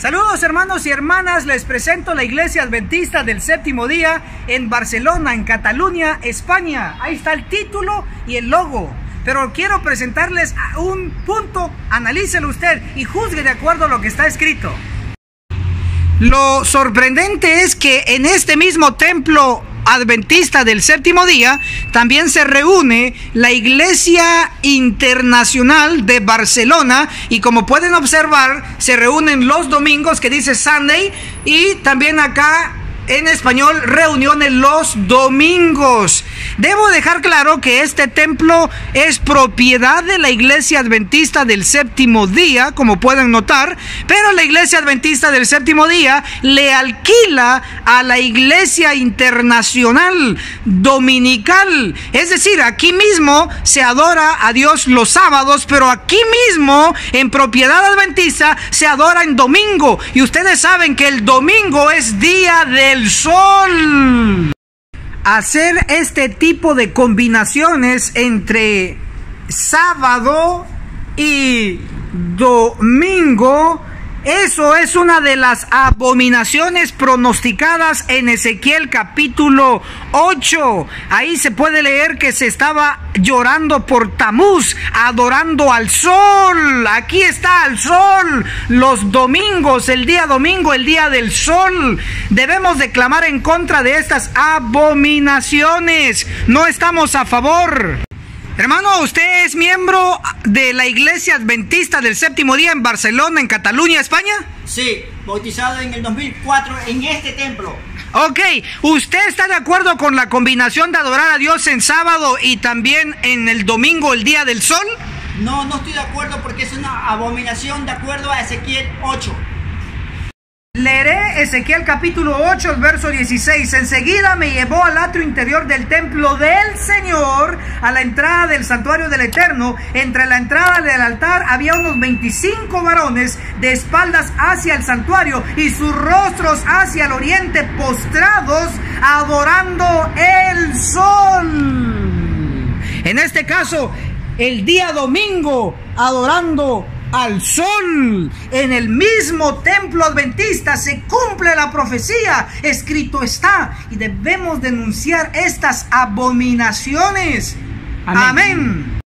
Saludos hermanos y hermanas, les presento la Iglesia Adventista del Séptimo Día en Barcelona, en Cataluña, España. Ahí está el título y el logo. Pero quiero presentarles un punto, analícelo usted y juzgue de acuerdo a lo que está escrito. Lo sorprendente es que en este mismo templo adventista del séptimo día también se reúne la Iglesia Internacional de Barcelona, y como pueden observar se reúnen los domingos, que dice Sunday, y también acá en español reuniones los domingos. Debo dejar claro que este templo es propiedad de la Iglesia Adventista del Séptimo Día, como pueden notar, pero la Iglesia Adventista del Séptimo Día le alquila a la Iglesia Internacional Dominical. Es decir, aquí mismo se adora a Dios los sábados, pero aquí mismo en propiedad adventista se adora en domingo. Y ustedes saben que el domingo es día del sol. Hacer este tipo de combinaciones entre sábado y domingo, eso es una de las abominaciones pronosticadas en Ezequiel capítulo 8. Ahí se puede leer que se estaba llorando por Tamuz, adorando al sol. Aquí está el sol, los domingos, el día domingo, el día del sol. Debemos de clamar en contra de estas abominaciones. No estamos a favor. Hermano, ¿usted es miembro de la Iglesia Adventista del Séptimo Día en Barcelona, en Cataluña, España? Sí, bautizado en el 2004 en este templo. Ok, ¿usted está de acuerdo con la combinación de adorar a Dios en sábado y también en el domingo, el día del sol? No, no estoy de acuerdo porque es una abominación de acuerdo a Ezequiel 8. Leeré Ezequiel capítulo 8, el verso 16. Enseguida me llevó al atrio interior del templo del Señor, a la entrada del santuario del Eterno. Entre la entrada del altar había unos 25 varones de espaldas hacia el santuario y sus rostros hacia el oriente, postrados, adorando el sol. En este caso, el día domingo, adorando al sol. En el mismo templo adventista se cumple la profecía, escrito está, y debemos denunciar estas abominaciones. Amén.